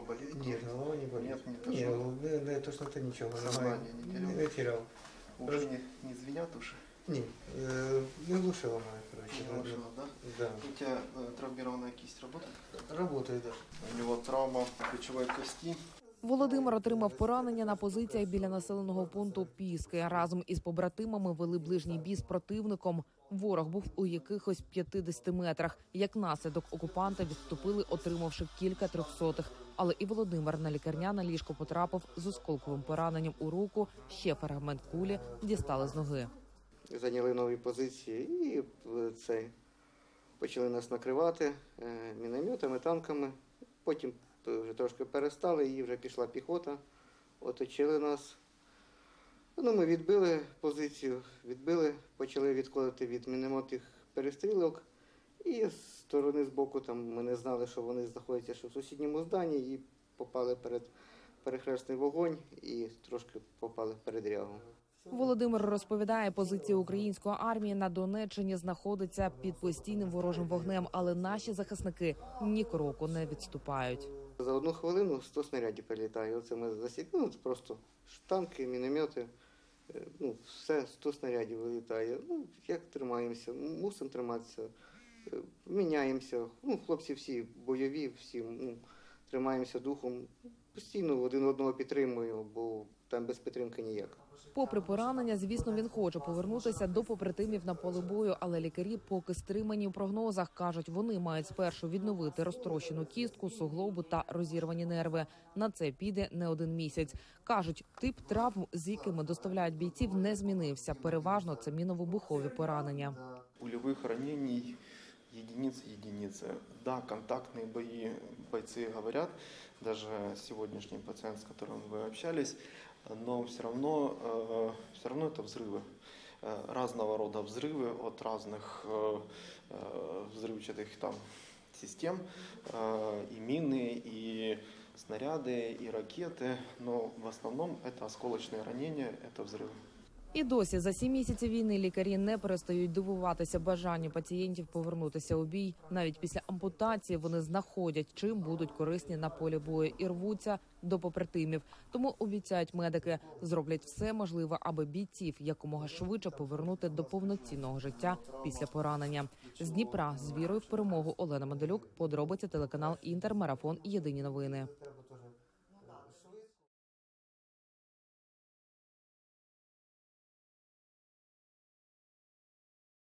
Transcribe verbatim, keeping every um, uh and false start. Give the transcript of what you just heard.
болит? Нет, голова не болит. Нет, не Нет, тошно? не, не, тошноты ничего. Сознание не терял? Не терял. Уши не, не звенят уши? Ні, е, не глушила мене, коротше. Не глушила, да? Да. У тебя э, травмированная кисть работает? Работає, да. У него травма плечевой кости. Володимир отримав поранення на позиціях біля населеного пункту Піски. Разом із побратимами вели ближній бій з противником. Ворог був у якихось п'ятдесяти метрах. Як наслідок, окупанти відступили, отримавши кілька трьохсотих. Але і Володимир на лікарняне ліжко потрапив з осколковим пораненням у руку. Ще фрагмент кулі дістали з ноги. Зайняли нові позиції і це, почали нас накривати е, мінометами, танками. Потім вже трошки перестали, і вже пішла піхота, оточили нас. Ну, ми відбили позицію, відбили, почали відходити від мінометних перестрілок. І з сторони, з боку, там, ми не знали, що вони знаходяться що в сусідньому зданні, і попали перед перехресний вогонь і трошки попали в передрягу. Володимир розповідає, позиція української армії на Донеччині знаходиться під постійним ворожим вогнем, але наші захисники ні кроку не відступають. За одну хвилину сто снарядів прилітає. Оце ми засікли, ну, просто танки, міномети, ну, все, сто снарядів вилітає. Ну, як тримаємося, мусимо триматися, міняємося. Ну, хлопці всі бойові, всі, ну, тримаємося духом. Постійно один одного підтримуємо, бо там без підтримки ніяк. Попри поранення, звісно, він хоче повернутися до побратимів на поле бою, але лікарі поки стримані в прогнозах. Кажуть, вони мають спершу відновити розтрощену кістку, суглобу та розірвані нерви. На це піде не один місяць. Кажуть, тип травм, з якими доставляють бійців, не змінився. Переважно це міновибухові поранення. Пулевых ранений единицы, единицы. Да, контактные бои, бойцы говорят, даже сегодняшний пациент, с которым вы общались, но все равно, э, все равно это взрывы. Э, разного рода взрывы от разных э, э, взрывчатых там систем, э, и мины, и снаряды, и ракеты, но в основном это осколочные ранения, это взрывы. І досі за сім місяців війни лікарі не перестають дивуватися бажанню пацієнтів повернутися у бій. Навіть після ампутації вони знаходять, чим будуть корисні на полі бою, і рвуться до побратимів. Тому, обіцяють медики, зроблять все можливе, аби бійців якомога швидше повернути до повноцінного життя після поранення. З Дніпра з вірою в перемогу Олена Мандалюк, подробиці телеканал Інтер, Марафон, Єдині новини.